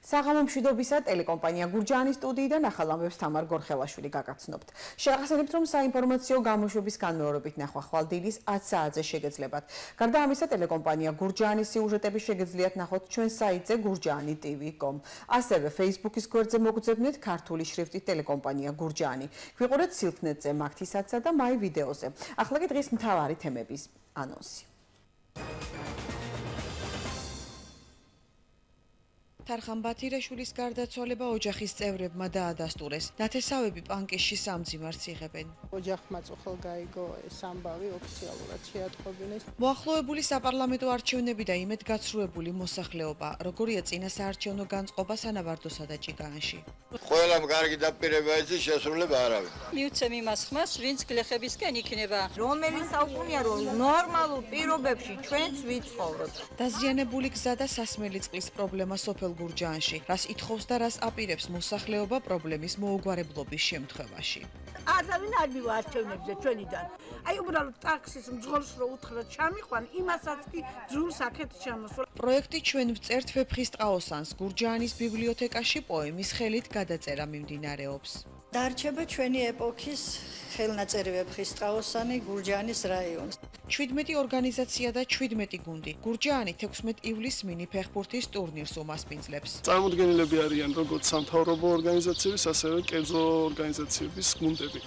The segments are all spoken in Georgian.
საღამომშვიდობისა ტელეკომპანია გურჯაანის სტუდიიდან ახალ ამბებს თამარ გორხელაშვილი გაგაცნობთ. შევახსენებთ, რომ საინფორმაციო გამოშვების განმეორებით ნახვა ხვალ დილის 10 საათზე შეგეძლებათ. გარდა ამისა, ტელეკომპანია გურჯაანის სიუჟეტები შეგეძლიათ ნახოთ ჩვენ საიტზე gurjani.tv.com. ასევე Facebook-ის გვერდზე მოგძებნეთ ქართული შრიფტით ტელეკომპანია გურჯაანი. გვიყურეთ სილქნეტზე, მაგთისაცსა და მაი ვიდეოზე. ახლა კი დღის მთავარი თემების ანონსი. თარხან ბათირაშვილის გარდაცვალება ოჯახის წევრებმა დაადასტურეს. ნათესავები პანკისში სამძიმარს იღებენ. ოჯახმა წუხელ გაიგო ეს ამბავი ოფიციალურად შეატყობინეს. მოახლოებული საპარლამენტო არჩევნები და იმედგაცრუებული მოსახლეობა. როგორია წინა საარჩევნო განწყობა სანავარდოსა და ჭიგაანში. ყველამ კარგი დაპირება იცის, შესრულება არავინ. მიუცემ იმას ხმას, ვინც გლეხებისკენ იქნება. რომელიც საუკუნეა რომ ნორმალურ პირობებში ჩვენც ვიცხოვრობთ. დაზიანებული გზა და სასმელი წყლის პრობლემა სოფელ გურჯაანში. რას ითხოვს და რას აპირებს მოსახლეობა პრობლემის მოუგვარებლობის შემთხვევაში. არავინ არ მივა არჩევნებზე ჩვენიდან. აი უბრალოდ ტაქსის მძღოლს რო უთხრა ჩამიყვან, იმასაც კი ძულს აქეთ ჩამოსვლა. პროექტი ჩვენ ვწერთ ვეფხისტყაოსანს გურჯაანის ბიბლიოთეკაში პოემის ხელით გადაწერა მიმდინარეობს. დარჩება ჩვენი ეპოქის ხელნაწერი ვეფხისტყაოსანი გურჯაანის რაიონს. 17 ორგანიზაცია და 17 გუნდი. გურჯაანი 16 ივლისს მინი ფეხბურთის ტურნირს უმასპინძლებს. წარმოდგენილები არიან როგორც სამთავრობო ორგანიზაციების, ასევე კერძო ორგანიზაციების გუნდები.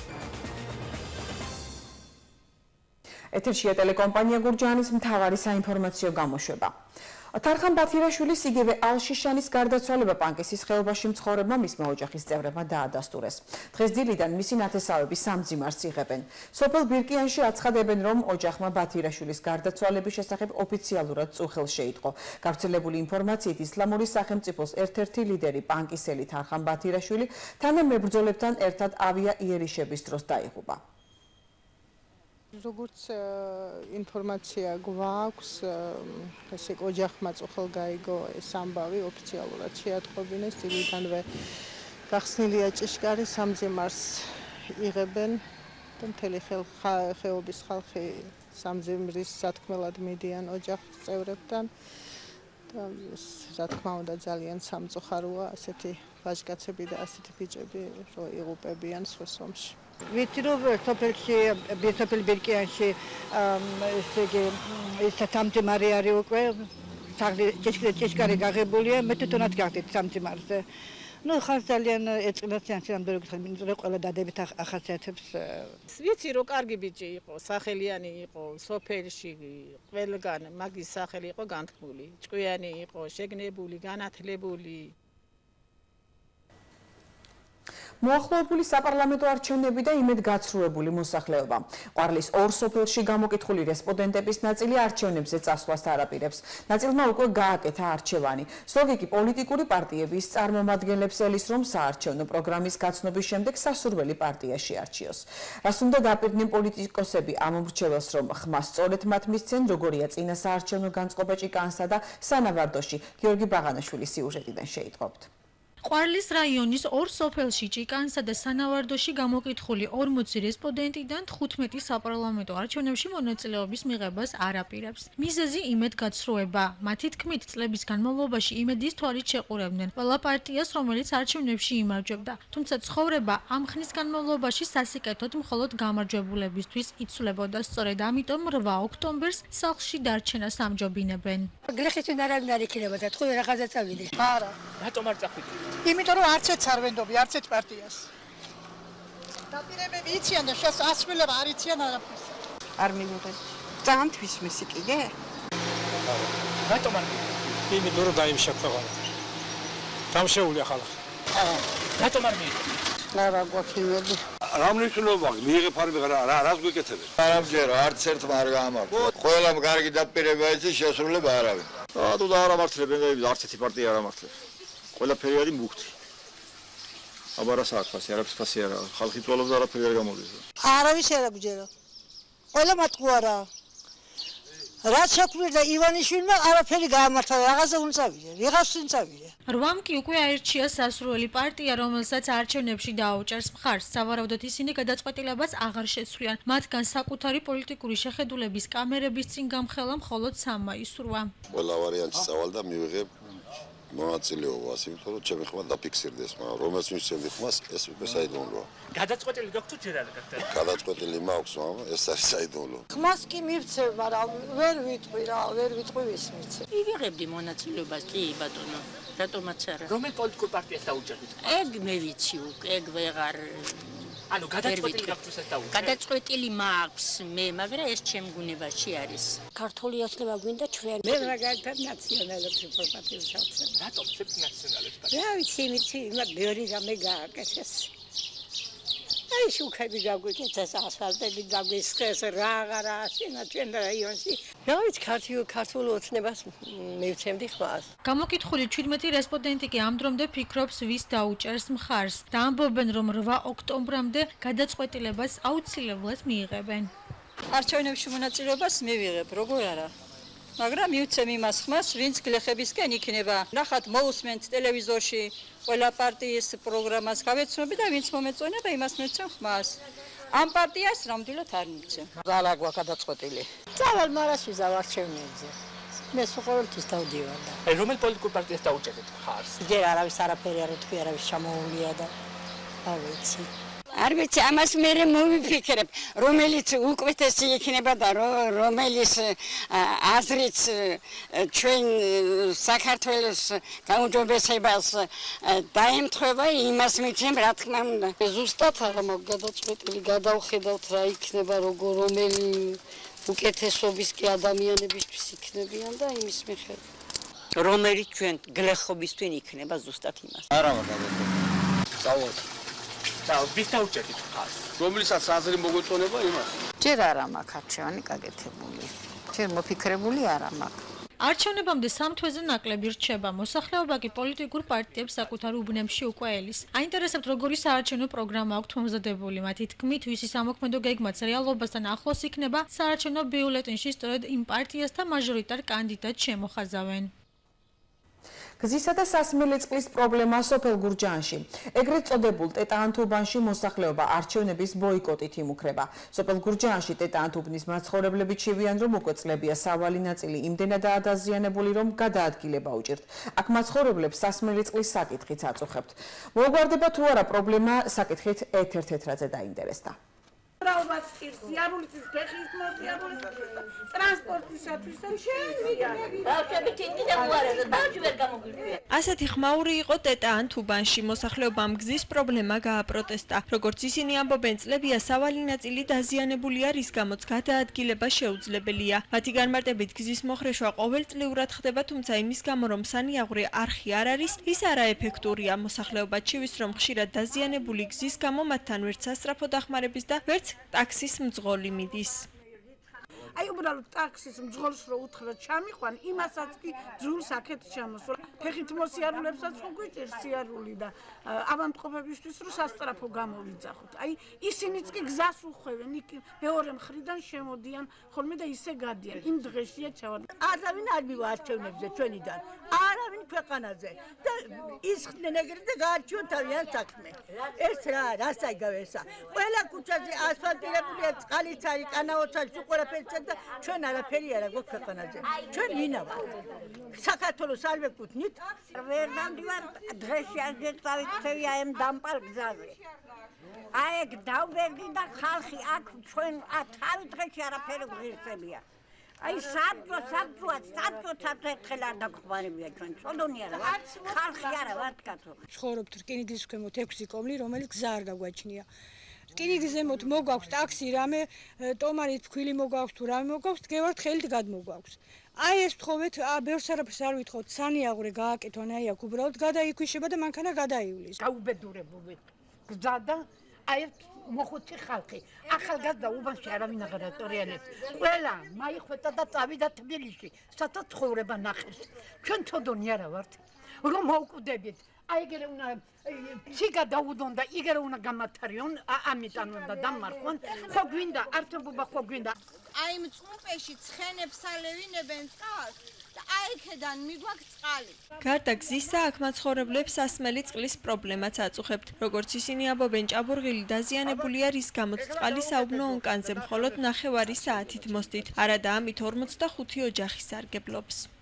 ეთერშია ტელეკომპანია გურჯაანის მთავარი საინფორმაციო გამოშვება. თარხან ბათირაშვილის იგივე ალშიშანის გარდაცვალება პანკისის ხეობაში მცხოვრებმა მისმა ოჯახის წევრებმა დაადასტურეს. დღეს დილიდან მისი ნათესავები სამძიმარს იღებენ. სოფელ ბირკიანში აცხადებენ, რომ ოჯახმა ბათირაშვილის გარდაცვალების შესახებ ოფიციალურად წუხელ შეიტყო. გავრცელებული ინფორმაციით ისლამური სახელმწიფოს ერთ-ერთი ლიდერი პანკისელი თარხან ბათირაშვილი თანამებრძოლებთან ერთად ავიაიერიშების დროს დაიღუპა. როგორც ინფორმაცია გვაქვს, ესე ოჯახმა წუხელ გაიგო ეს ამბავი ოფიციალურად შეატყობინეს. დილიდანვე გახსნილია ჭიშკარი, სამძიმარს იღებენ და მთელი ხეობის ხალხი სამძიმრის სათქმელად მიდიან ოჯახის წევრებთან. და რა თქმა უნდა ძალიან სამწუხაროა ასეთი ვაჟკაცები და ასეთი ბიჭები რო იღუპებიან სხვის ომში. ვიცი რომ სოფელში სოფელ ბირკიანში ესე იგი ეს სამძიმარი არის უკვე ჭიშკარი გაღებულია, მე თვითონაც გავდით სამძიმარზე. ნუ ხარ ძალიან ეწყინასიან სამდროგ ხმინძრე ყველა დადებით ახასიათებს. ვიცი რომ კარგი ბიჭი იყო, სახელიანი იყო, სოფელში ყველგან მაგის სახელი იყო განთქმული. ჭკვიანი იყო, შეგნებული, განათლებული. მოახლოებული საპარლამენტო არჩევნები და იმედგაცრუებული მოსახლეობა. ყვარლის ორ სოფელში გამოკითხული რესპონდენტების ნაწილი არჩევნებზე წასვლას არაპირებს. ნაწილმა უკვე გააკეთა არჩევანი. ზოგი კი პოლიტიკური პარტიების წარმომადგენლებს ელის, რომ საარჩევნო პროგრამის გაცნობის შემდეგ სასურველი პარტია შეარჩიოს. რას უნდა დაპირდნენ პოლიტიკოსები ამ მრჩეველს, რომ ხმა სწორედ მათ მისცენ, როგორია წინა საარჩევნო განწყობა ჭიკაანსა და სანავარდოში. გიორგი ბაღანაშვილის სიუჟეტიდან შეიტყობთ. ყვარლის რაიონის ორ სოფელში ჭიკაანსა და სანავარდოში გამოკითხული 40 რესპონდენტიდან 15 საპარლამენტო არჩევნებში მონაწილეობის მიღებას არ აპირებს. მიზეზი იმედგაცრუება. მათი თქმით, წლების განმავლობაში იმედის თვალით შეყურებდნენ ყველა პარტიას, რომელიც არჩევნებში იმარჯვებდა. თუმცა ცხოვრება ამ ხნის განმავლობაში სასიკეთოდ მხოლოდ გამარჯვებულებისთვის იცვლებოდა. სწორედ ამიტომ 8 ოქტომბერს სახლში დარჩენას ამჯობინებენ. გლეხისთვის არავინ არ იქნებოდა, თქვენ რაღაცა წავიდე. არა, რატომ არ წახვიდით? იმიტომ რომ არც ერთს არ ვენდობი, არც ერთ პარტიას. დაპირებები იციან და შეს ასრულება არ იციან არაფერს. არ მივიღეთ. ძალიან თვისმისი კიდე? რატომ არ მივიღეთ? იმიტომ რომ დაიმშა ქვეყანა. დამშეული ახლა. რატომ არ მივიღეთ? არა გვაქვს იმედი. რა მნიშვნელობა მიიღებ არ მიღებ რას გვიკეთებენ? არ ამჯერა, არც ერთმა არ გაამართლა. ყველამ კარგი დაპირება იცის, შესრულება არავინ. რატო და არ ამართლებენ, არც ერთი პარტია არ ამართლებს. ყველაფერი არის მუქთი. აბა რა საქმეა, არაფერს ფასი არა. ხალხი წვალობს და არაფერი არ გამოდის. არავის არ აგჯერა. ყველა მათყუარა. რაც შექმნიდა ივანიშვილმა არაფერი გაამართლა, რაღაცა უნწავია, ვიღას უნწავია. 8-მ კი უკვე აირჩია სასურველი პარტია, რომელსაც არჩევნებში დააუჭერს მხარს. სავარაუდოდ ისინი გადაწყვეტილებას აღარ შეცვლიან. მათგან საკუთარი პოლიტიკური შეხედულების კამერების წინ გამხელა მხოლოდ 3-მა ისურვა. ყველა ვარიანტი წავალ და მივიღებ მონაწილეობას, იმიტომ რომ ჩემი ხმა დაფიქსირდეს, მაგრამ რომელს მისცემდი ხმას, ეს უკვე საიდუმლოა. გადაწყვეტილი გაქვთ თუ ჯერ არ გახდა? გადაწყვეტილი მაქვს, მაგრამ ეს არის საიდუმლო. ხმას კი მივცემ, მაგრამ ვერ ვიტყვი რა, ვერ ვიტყვი ვის მივცემ. მივიღებდი მონაწილეობას, კი ბატონო. რატომაც არა. რომელ პოლიტიკურ პარტიას დაუჭერდით? ეგ მე ვიცი უკვე, ეგ ვეღარ ანუ გადაწყვეტილი გაქვთ უსაც დაუჭერდით? გადაწყვეტილი მაქვს მე, მაგრამ ეს ჩემ გუნებაში არის. ქართული ოცნება გვინდა ჩვენ. მე მაგალითად ნაციონალებს პარტიას შევცემ. რატომ ცებ ნაციონალებს პარტიას? რა ვიცი, იმით ბევრი რამე გააკეთეს. აი შუქები გაგვიკეთეს, ასფალტები გაგვისხეს, რაღაცა ასენა ჩვენ რაიონში. რა ვიცი, ქართულ ოცნებას მივცემდი ხმას. გამოკითხული 17 რესპონდენტი კი ამ დრომდე ფიქრობს, ვის დაუჭერს მხარს და ამბობენ, რომ 8 ოქტომბრამდე გადაწყვეტილებას აუცილებლად მიიღებენ. არჩევნებში მონაწილეობას მივიღებ, როგორ არა. მაგრამ მივცემ იმას ხმას, ვინც გლეხებისკენ იქნება. ნახat მოусმენთ ტელევიზორში ყველა პარტიის პროგრამას გავეცნობი და ვინც მომეწონება, იმას მივცემ ხმას. ამ პარტიას ნამდვილად არ მივცემ. ზალა გვაქვს გადაწყვეტილი. წავალ მარას ვიზავ არჩევნებზე. მე ყოველთვის დავდივარ და. აი რომელ პოლიტიკურ პარტიას დაუჭერდით ხარს? ჯერ არავის არაფერი არ უთქვი, არავის ჩამოუვლია და არ ვიცი. არ ვიცი, ამას მე მოვიფიქრებ, რომელიც უკეთესი იქნება და რომელიც აზრიც ჩვენ საქართველოს გაუმჯობესებას დაემთხვევა, იმას მიცემ, რა თქმა უნდა. ზუსტად არა მაქვს გადაწყვეტილი, გადავხედავთ რა იქნება, რომელი უკეთესობის კი ადამიანებისთვის იქნებიან და იმის მიხედვით. რომელიც ჩვენ გლეხობისთვის იქნება ზუსტად იმას. არა ვარ გადაწყვეტილი. წავალ და ვის დაუჭერდით ხარს? რომლისაც აზრი მოგეწონება იმას? ჯერ არა მაქვს არჩევანი გაკეთებული. ჯერ მოფიქრებული არა მაქვს. არჩევნებამდე 3 თვეზე ნაკლები რჩება. მოსახლეობა კი პოლიტიკურ პარტიებს საკუთარ უბნებში უკვე ელის. აინტერესებთ, როგორი საარჩევნო პროგრამა აქვთ მომზადებული. მათი თქმით, ვისი სამოქმედო გეგმაც რეალობასთან ახლოს იქნება, საარჩევნო ბიულეტენში სწორედ იმ პარტიას და მაჟორიტარ კანდიდატს შემოხაზავენ. გზისა და სასმელი წყლის პრობლემა სოფელ გურჯაანში. ეგრეთ წოდებულ ტეტაანთუბანში მოსახლეობა არჩევნების ბოიკოტით იმუქრება. სოფელ გურჯაანში ტეტაანთუბნის მაცხოვრებლები ჩივიან, რომ უკვე წლებია სავალი ნაწილი იმდენადაა დაზიანებული, რომ გადაადგილება უჭირთ. აქ მაცხოვრებლებს სასმელი წყლის საკითხიც აწუხებთ. მოუგვარდება თუ არა პრობლემა, საკითხით ეთერ თეთრაძე დაინტერესდა. რაობას ხირს, სიარულის ფეხის მოსიარულის ტრანსპორტისათვის ასეთი ხმაური იყო ტეტაანთუბანში. მოსახლეობამ გზის პრობლემა გააპროტესტა. როგორც ისინი ამბობენ, წლებია სავალი ნაწილი დაზიანებულია, რის გამოც გადაადგილება შეუძლებელია. მათი განმარტებით გზის მოხრეშვა ყოველწლიურად ხდება, თუმცა იმის გამო, რომ სანიაღვრე არხი არ არის, ის არაეფექტურია. მოსახლეობა ჩივის, რომ ხშირად დაზიანებული გზის გამო მათთან ვერც სასწრაფო დახმარების და ვერც ტაქსის მძღოლი მიდის. აი უბრალოდ ტაქსის მძღოლს რო უთხრა ჩამიყვან, იმასაც კი ძულს აქეთ ჩამოსვლა. ფეხით მოსიარულებსაც უგვიჭირს სიარული და ავადმყოფებისთვის რო სასწრაფო გამოვიძახოთ. აი ისინიც კი გზას უხვევენ, იქ მეორე მხრიდან შემოდიან ხოლმე და ისე გადიან. იმ დღეშია ჩავარ. არავინ არ მივა არჩევნებზე ჩვენიდან. არავინ ქვეყანაზე. და ისხდნენ ეგრე და გაარჩიონ თავიანთ საქმე. ეს რას აიგავესა? ყველა ქუჩაზე ასფალტირებულია, წყალიც არის, კანაოცაც უყურაფერია და ჩვენ არაფერი არ აქვს ქვეყანაზე. ჩვენ ვინა ვართ? საქართველოს არ ვეკუთვნით? ვერ ნამდვილად დღეში არ დავიქცევი აი ამ დამპალ გზაზე. აი ეგ დავბერდი და ხალხი აქ ჩვენ თავი დღეში არაფერი ღირსებია. აი საბჭოც ერთხელ არ დაგხვარებია ჩვენ წოდონი არა ვარ ხალხი არა ვართ კაცო. ცხოვრობთ რკინიგზის ქვემოთ 6 კომლი, რომელიც გზა არ გაგვაჩნია. რკინიგზის ზემოთ მოგვაქვს ტაქსი, რამე ტომარი თქვილი მოგვაქვს თუ რამე მოგვაქვს, დგევართ ხელით გადმოგვაქვს. აი ეს თხოვეთ, ბევრს არაფერს არ ვითხოვთ, სანიაღვრე გააკეთონ, აი აქ უბრალოდ გადაიქვიშება და მანქანა გადაივლის. გაუბედურებული გზა და აი მოხუცი ხალხი. ახალგაზრდა უბანში არავინ აღარ ატორიანებს. ყველა მაიხვეთა და წავიდა თბილისში, სადაც ცხოვრება ნახეს. ჩვენ თოდონი არა ვართ, რომ მოვკვდებით. აი ეგრე უნდა ციგა დაუდონ და იგერე უნდა გამათარიონ, ამიტომ უნდა დამარხონ. ხო გვინდა ართობობა, ხო გვინდა. აი იმ წუმპეში ცხენებს ალევინებენ წყალს და აი ქედან მიგვაქვს წყალი. გარდა გზისა, აქ მაცხოვრებლებს სასმელი წყლის პრობლემაც აწუხებთ. როგორც ისინი ამბობენ, ჭაბურღილი დაზიანებულია, რის გამოც წყალი საუბნო ონკანზე მხოლოდ 9 საათით მოსდით. არადა ამით 45 ოჯახი სარგებლობს.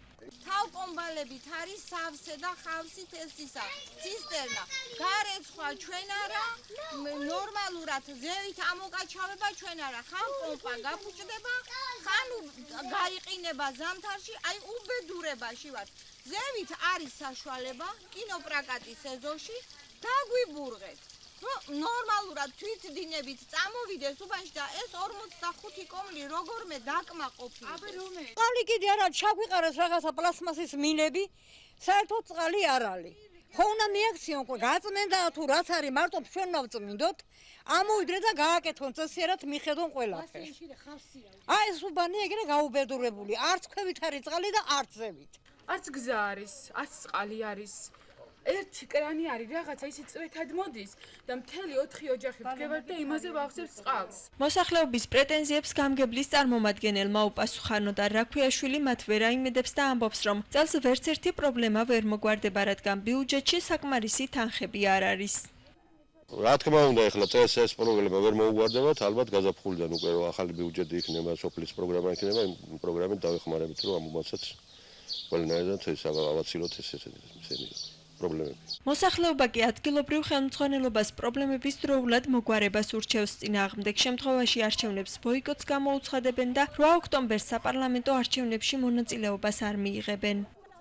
თავკომბალებით არის სავსე და ხავსით ეს ისა ცისტერნა. გარეთ სხვა ჩვენ არა, ნორმალურად ზევით ამოკაჩავება ჩვენ არა. ხან პომპა გაფუჭდება, ხან გაიყინება ზამთარში, აი უბედურებაში ვართ. ზევით არის საშუალება კინოპრაკატის სეზონში დაგვიბურღეთ. ნორმალურად თვითდინებით წამოვიდეს უბანში და ეს 45 კომლი როგორმე დაკმაყოფილდეს. წყალი კიდე არა ჩაგვიყარეს რაღაცა პლასმასის მინები, საერთოდ წყალი არ არის. ხო უნდა მიაქციონ, გაწმენდა თუ რაც არის, მარტო ჩვენ ნავწმინდოთ, ამოვიდრე და გააკეთონ წესიერად მიხედონ ყველაფერს. აი ეს უბანი ეგრე გაუბედურებული, არც ქვევით არის წყალი და არც ზევით. არც გზა არის, არც წყალი არის. ერთი კრანი არის რაღაცა ისე წვეთად მოდის და მთელი 4 ოჯახი ვდგებათ და იმაზე ვახსებს წყალს. მოსახლეობის პრეტენზიებს გამგებლის წარმომადგენელმა უპასუხა ნოდარ რაქვიაშვილი მათ ვერ აიმედებს და ამბობს, რომ წელს ვერც ერთი პრობლემა ვერ მოგვარდება, რადგან ბიუჯეტში საკმარისი თანხები არ არის. რა თქმა უნდა, ეხლა წელს ეს პრობლემა ვერ მოუგვარდებათ, ალბათ გაზაფხულიდან უკვე რომ ახალი ბიუჯეტი იქნება, სოფლის პროგრამა იქნება, იმ პროგრამით დავეხმარებით, რომ ამ მომაცაც ყველანაირად ეს ავაცილოთ ესენი პრობლემები. მოსახლეობა კი ადგილობრივ ხელმძღვანელობას პრობლემების დროულად მოგვარებას ურჩევს. წინააღმდეგ შემთხვევაში არჩევნებს ბოიკოტს გამოუცხადებენ და 8 ოქტომბერს საპარლამენტო არჩევნებში მონაწილეობას არ მიიღებენ.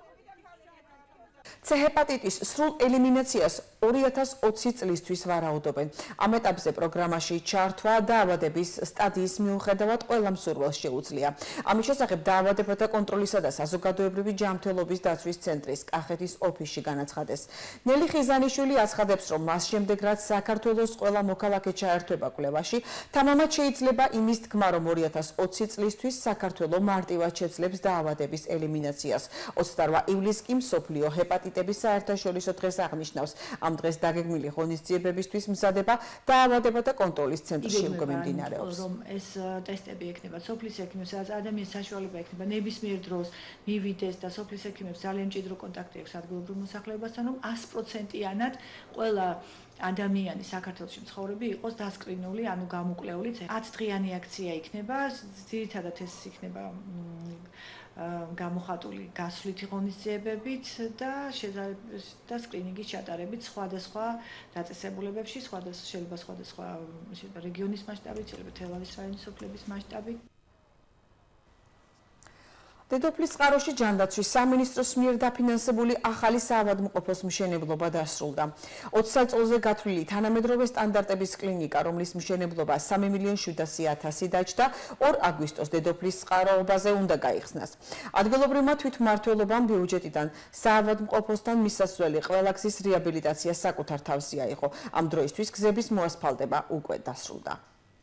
C ჰეპატიტის სრულ ელიმინაციას 2020 წლისთვის ვარაუდობენ. ამ ეტაპზე პროგრამაში ჩართვა დაავადების სტადიის მიუხედავად ყველა მსურველს შეუძლია. ამის შესახებ დაავადებათა კონტროლისა და საზოგადოებრივი ჯანმრთელობის დაცვის ცენტრის კახეთის ოფისში განაცხადეს. ნელი ხიზანიშვილი აცხადებს, რომ მას შემდეგ რაც საქართველოს ყველა მოქალაქე ჩაერთვება კვლევაში, თამამად შეიძლება იმის თქმა, რომ 2020 წლისთვის საქართველო მარტივად შეძლებს დაავადების ელიმინაციას. 28 ივლისს კი მსოფლიო ჰეპატიტების საერთაშორისო დღეს აღნიშნავს. ამ დღეს დაგეგმილი ღონისძიებებისთვის მზადება დაავადებათა კონტროლის ცენტრში უკვე მიმდინარეობს. რომ ეს ტესტები ექნება სოფლის ექიმებს, სადაც ადამიანის საშუალება ექნება ნებისმიერ დროს მივიდეს და სოფლის ექიმებს ძალიან მჭიდრო კონტაქტი აქვს ადგილობრივ მოსახლეობასთან, რომ 100%-იანად ყველა ადამიანი საქართველოში მცხოვრები იყოს დასკრინული, ანუ გამოკვლეული. 10 დღიანი აქცია იქნება, ძირითადად ეს იქნება გამოხატული გასვლითი ღონისძიებებით და სკრინინგის ჩატარებით სხვადასხვა დაწესებულებებში, შეიძლება სხვადასხვა რეგიონის მასშტაბით, შეიძლება თელავის რაიონის სოფლების მასშტაბით. დედოფლის წყაროში ჯანდაცვის სამინისტროს მიერ დაფინანსებული ახალი საავადმყოფოს მშენებლობა დასრულდა. 20 საწყოზე გათვლილი თანამედროვე სტანდარტების კლინიკა, რომლის მშენებლობა 3.700.000 დაჯდა, 2 აგვისტოს დედოფლის წყაროობაზე უნდა გაიხსნას. ადგილობრივმა თვითმმართველობამ ბიუჯეტიდან საავადმყოფოსთან მისასვლელი ყველა გზის რეაბილიტაცია საკუთარ თავზე აიღო. ამ დროისთვის გზების მოასფალტება უკვე დასრულდა.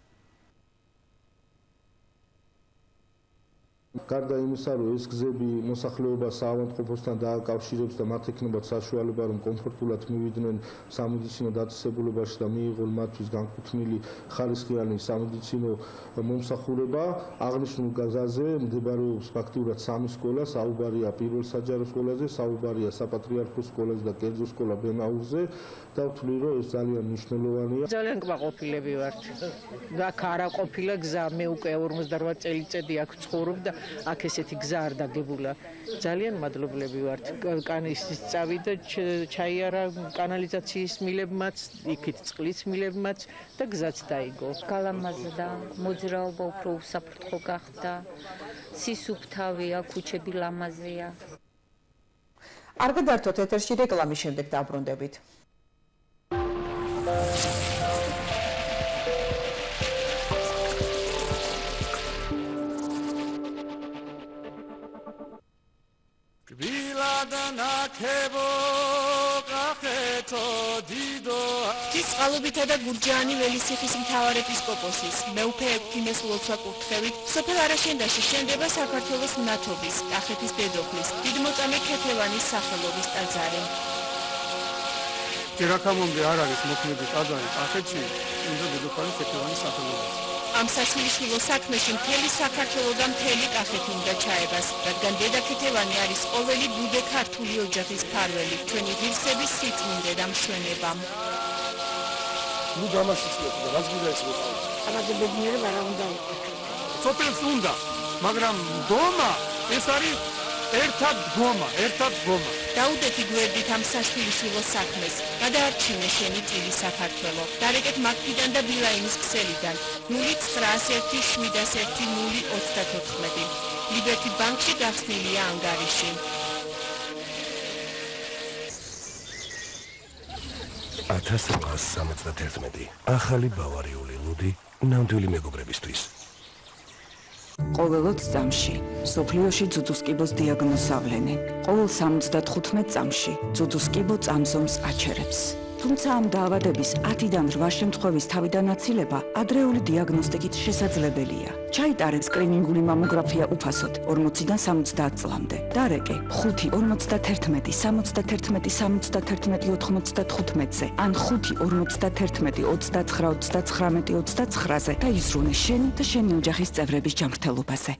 გარდა იმისა, რომ ეს გზები მოსახლეობას საავადმყოფოსთან დააკავშირებს და მათ ექნებათ საშუალება, რომ კომფორტულად მივიდნენ სამედიცინო დაწესებულებაში და მიიღონ მათთვის განკუთვნილი ხარისხიანი სამედიცინო მომსახურება, აღნიშნულ გზაზე მდებარეობს ფაქტურად 3 სკოლა, საუბარია პირველ საჯარო სკოლაზე, საუბარია საპატრიარქოს სკოლაზე და კერძო სკოლა ბენაურზე და ვთვლი, რომ ეს ძალიან მნიშვნელოვანია. ძალიან კმაყოფილები ვართ. აქ არა ყოფილა გზა, მე უკვე 48 წელიწადი აქ ვცხოვრობ და აქ ესეთი გზა არ დაგებულა. ძალიან მადლობლები ვართ. კანის წავიდა ჩაიარა კანალიზაციის მილებმაც, იქით წყლის მილებმაც და გზაც დაიგო. გალამაზდა, მოძრაობა უფრო უსაფრთხო გახდა. სისუფთავია, ქუჩები ლამაზია. არ გადართოთ ეთერში რეკლამის შემდეგ დაბრუნდებით. წყალობითა და გურჯაანი ველისიხის მთავარეპისკოპოსის მეუფე ექვთიმეს ლოცვა-კურთხევით სოფელ არაშენდაში შენდება საქართველოს მნათობის კახეთის დედოფლის დიდმოწამე ქეთევანის სახელობის ტაძარი. რაკამამდე არ არის მოქმედი ტაძარი კახეთში, უნდა დედოფალი ქეთევანის სახელობის. ამ სასულისხილო საქმეში მთელი საქართველო და მთელი კახეთი უნდა ჩაებას, რადგან დედა ქეთევანი არის ყოველი ბუდე ქართული ოჯახის მფარველი, ჩვენი ღირსების სიწმინდე და მშვენება. ნუ გამაშიშლეთ და რაც გინდა ეს მოყავთ. ამაზე ბედნიერება რა უნდა იყოს. სოფელს უნდა, მაგრამ დომა ეს არის ერთად დგომა. დაუდეთი გვერდით ამ სასულისილო საქმეს. გადაარჩინე შენი წილი საქართველო. დარეკეთ მაგდიდან და ბილაინის ქსელიდან. 091701 ლიბერტი ბანკში გახსნილია ანგარიში. 1871 ახალი ბავარიული ლუდი ნამდვილი მეგობრებისთვის. ყოველ 20 წამში სოფლიოში ძუძუსკიბოს დიაგნოზავლენი. ყოველ 75 წამში ძუძუსკიბო წამზომს აჩერებს. თუმცა ამ დაავადების 10-დან 8 შემთხვევის თავიდან აცილება ადრეული დიაგნოსტიკით შესაძლებელია. ჩაიტარეთ სკრინინგული მამოგრაფია უფასოდ 40-დან 70 წლამდე. დარეკე 5-51-71-71-75-ზე ან 5-51-39-29-39-ზე და იზრუნე შენი და შენი ოჯახის წევრების ჯანმრთელობაზე.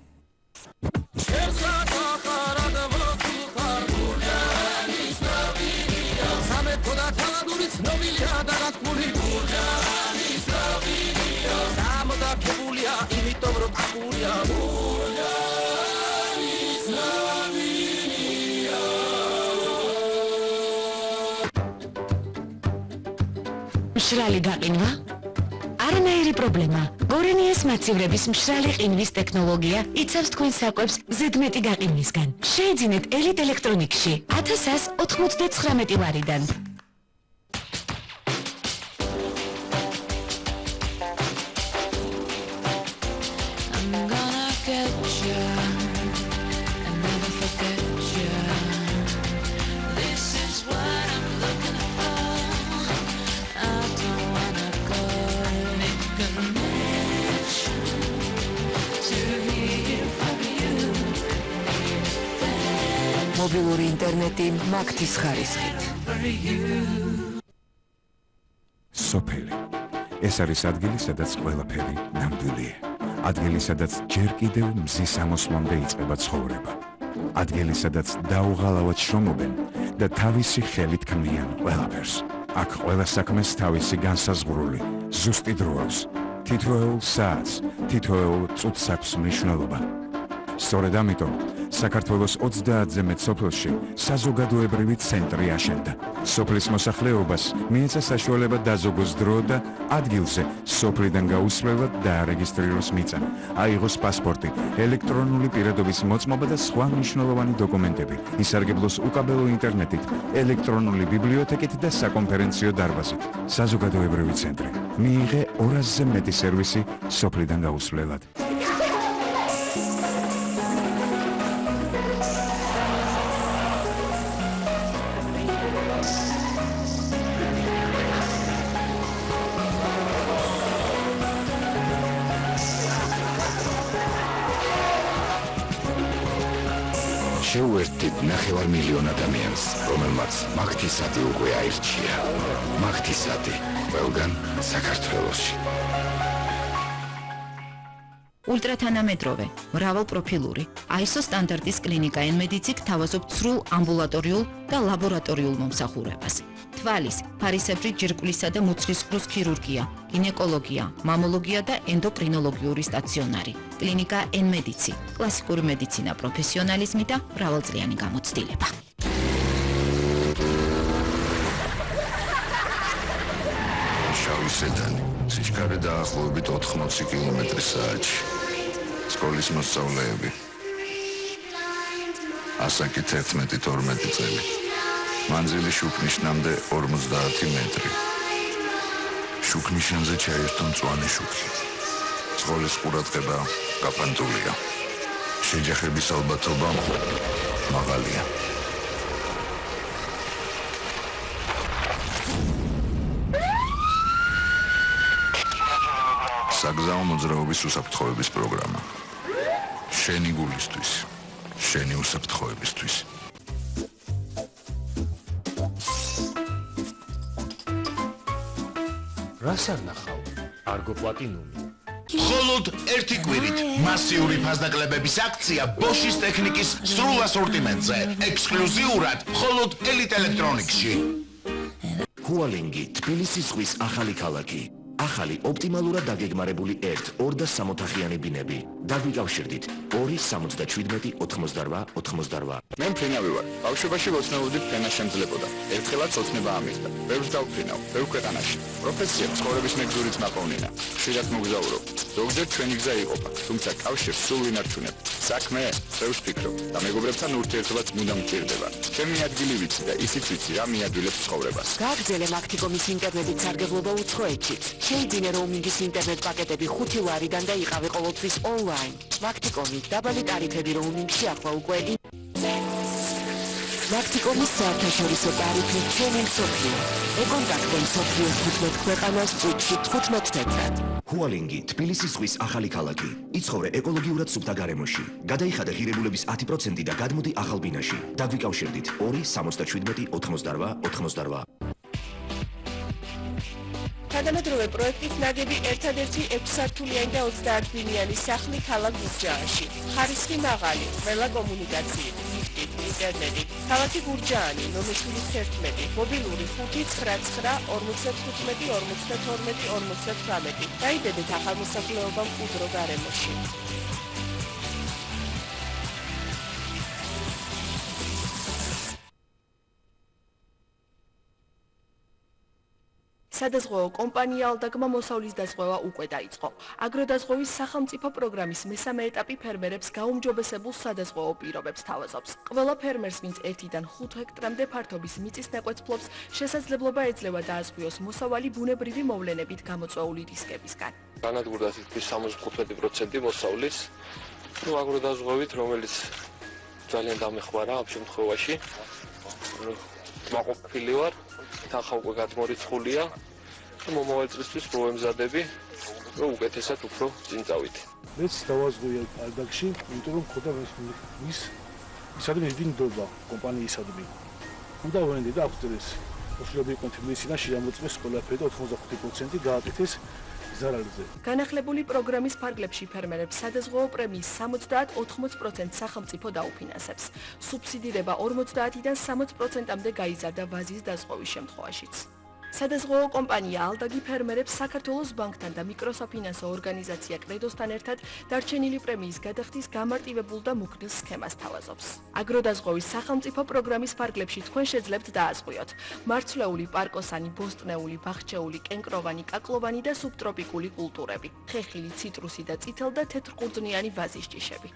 მშრალი გაყინვა? არანაირი პრობლემა. გორენიეს მაცევრების მშრალი ყინვის ტექნოლოგია იცავს თქვენ საკვებს ზედმეტი გაყინვისგან. შეიძინეთ ელიტ ელექტრონიკში 1199 ვარიდან. მობილური ინტერნეტი მაგთის ხარისხით. სოფელი. ეს არის ადგილი, სადაც ყველაფერი ნამდვილია. ადგილი, სადაც ჯერ კიდევ მზის ამოსვლამდე იწყება ცხოვრება. ადგილი, სადაც დაუღალავად შრომობენ და თავისი ხელით ქმნიან ყველაფერს. აქ ყველა საქმეს თავისი განსაზღვრული, ზუსტი დრო აქვს. თითოეულ საათს, თითოეულ წუთს აქვს მნიშვნელობა. სწორედ ამიტომ საქართველოს 30-ზე მეტ სოფელში საზოგადოებრივი ცენტრი აშენდა. სოფლის მოსახლეობას მიეცა საშუალება დაზოგოს დრო და ადგილზე სოფლიდან გაუსვლელად დაარეგისტრიროს მიწა, აიღოს პასპორტი, ელექტრონული პირადობის მოწმობა და სხვა მნიშვნელოვანი დოკუმენტები, ისარგებლოს უკაბელო ინტერნეტით, ელექტრონული ბიბლიოთეკით და საკონფერენციო დარბაზით. საზოგადოებრივი ცენტრი მიიღე 200-ზე მეტი სერვისი სოფლიდან გაუსვლელად. შეუერთდით 9 მილიონ ადამიანს, რომელმაც მაგთისადი უკვე აირჩია. მაგთისადი ყველგან საქართველოში. ულტრათანამეტროვე, მრავალპროფილური, ISO სტანდარტის კლინიკა ენ-მედიციკ თავაზობთ სრულ ამბულატორიულ და ლაბორატორიულ მომსახურებას. თვალის, ფარისებრი ჯირკვლისა და მუცლისყროს ქირურგია, გინეკოლოგია, მამოლოგია და ენდოკრინოლოგიური სტაციონარი. კლინიკა ენ-მედიცი, კლასიკური მედიცინა, პროფესიონალიზმი და მრავალწლიანი გამოცდილება. შავი სედანი, სიჩქარე დაახლოებით 80 კმ/სთ. სკოლის მოსწავლეები. ასაკი 11-12 წელი. მანძილი შუქნიშნამდე 50 მეტრი. შუქნიშნზე ჩაერთო მწვანე შუქი. სკოლის ყურადღება გაფანტულია. შეჯახების ალბათობა მაღალია. საგზაო მოძრაობის უსაფრთხოების პროგრამა. შენი გულისთვის, შენი უსაფრთხოებისთვის. რას არ ნახავ? არგო პლატინუმი. მხოლოდ ერთი კვირით მასიური ფასდაკლებების აქცია ბოშის ტექნიკის სრულ ასორტიმენტზე, ექსკლუზიურად მხოლოდ ელიტ ელექტრონიკში. ჰუალინგი, თბილისის ზღვის ახალი ქალაქი. ახალი ოპტიმალურად დაგეგმარებული 1-2 და 3 ოთახიანი ბინები. დაგვიკავშირდით 2-68-88. მე მფრინავი ვარ. ბავშვობაში ვოცნებობდი ფენა შემძლებოდა. ერთხელაც ოცნება ამისდა. ბევრს დავფრინავ, ბევრ ქვეყანაში. პროფესია ცხოვრების მეგზურიც მაყოვნინა. ხშირად მოგზაურობ. ზოგჯერ ჩვენი გზა იყოფა, თუმცა კავშირს სულ ვინარჩუნებ. საქმე ბევრს ვფიქრობ და მეგობრებთან ურთიერთობაც მუდამ მჭირდება. ჩემი ადგილი ვიცი და ისიც ვიცი რა მიადვილებს ცხოვრებას. გააგრძელე მაქტიკომის ინტერნეტით სარგებლობა უცხოეთშიც. შეიძინე როუმინგის ინტერნეტ პაკეტები 5 ლარიდან და იყავე ყოველთვის ონლაინ. მაქტიკომი დაბალი ტარიფები როუმინგში ახლა უკვე მაქტიკომის საერთაშორისო ტარიფი ჩემი მსოფლიო. ეკონტაქტე მსოფლიოს 15 ქვეყანას წუთში 15 ცენტად. ჰუალინგი თბილისის ზღვის ახალი ქალაქი. იცხოვრე ეკოლოგიურად სუფთა გარემოში. გადაიხადე ღირებულების 10% და გადმოდი ახალ ბინაში. დაგვიკავშირდით 2-67-88. თანამედროვე პროექტით ნაგები ერთადერთი 6 სართულიანი და 30 ბინიანი სახლი ქალაქ გურჯაანში. ხარისხი მაღალი, ყველა კომუნიკაციით, ლიფტით, ინტერნეტით. ქალაქი გურჯაანი, ნომერ 11, მობილური 599-55-52-58. დაიდედეთ ახალ მოსახლეობა მკვიდრო გარემოში. სადაზღვევო კომპანია ალდაგმა მოსავლის დაზღვევა უკვე დაიწყო. აგროდაზღვევის სახელმწიფო პროგრამის მესამე ეტაპი ფერმერებს გაუმჯობესებულ სადაზღვევო პირობებს თავაზობს. ყველა ფერმერს, ვინც 1-დან 5 ჰექტრამდე ფართობის მიწის ნაკვეთს ფლობს, შესაძლებლობა ეძლევა დააზღვიოს მოსავალი ბუნებრივი მოვლენებით გამოწვეული რისკებისგან. განადგურდა თითქმის 75% მოსავლის აგროდაზღვევით, რომელიც ძალიან დამეხმარა ამ შემთხვევაში. მაყოფილი ვარ, თანხა უკვე გადმორიცხულია. მომავალ წლისთვის პროემზადები, რომ უკეთესად უფრო წინ წავიდე. მეც დავაზღვია ალდაგში, იმიტომ რომ ხოდა ის ისადმი დინდობა კომპანიისადმი. უნდა ვენდი და აქვს ეს უშუალოდ იყო თბილისიდან შეამოწმეს ყველაფერი და 85% გააკეთეს ზარალზე. განახლებული პროგრამის ფარგლებში ფერმერებს სადაზღვევო პრემიის 70-80% სახელმწიფო დაუფინანსებს. სუბსიდირება 50-დან 60%-მდე გაიზარდა ვაზის დაზღვევის შემთხვევაშიც. სადაზღვევო კომპანია ალდაგი ფერმერებს საქართველოს ბანკთან და მიკროსაფინანსო ორგანიზაცია კრედოსთან ერთად დარჩენილი პრემიის გადახდის გამარტივებულ და მუქნილ სქემას თავაზობს. აგროდაზღვევის სახელმწიფო პროგრამის ფარგლებში თქვენ შეძლებთ დააზღვიოთ მარცვლეული, პარკოსანი, ბოსტნეული, ბახჩეული, კენკროვანი, კაკლოვანი და სუბტროპიკული კულტურები, ხეხილი, ციტრუსი და წითელ და თეთრყურძნიანი ვაზის ჭიშები.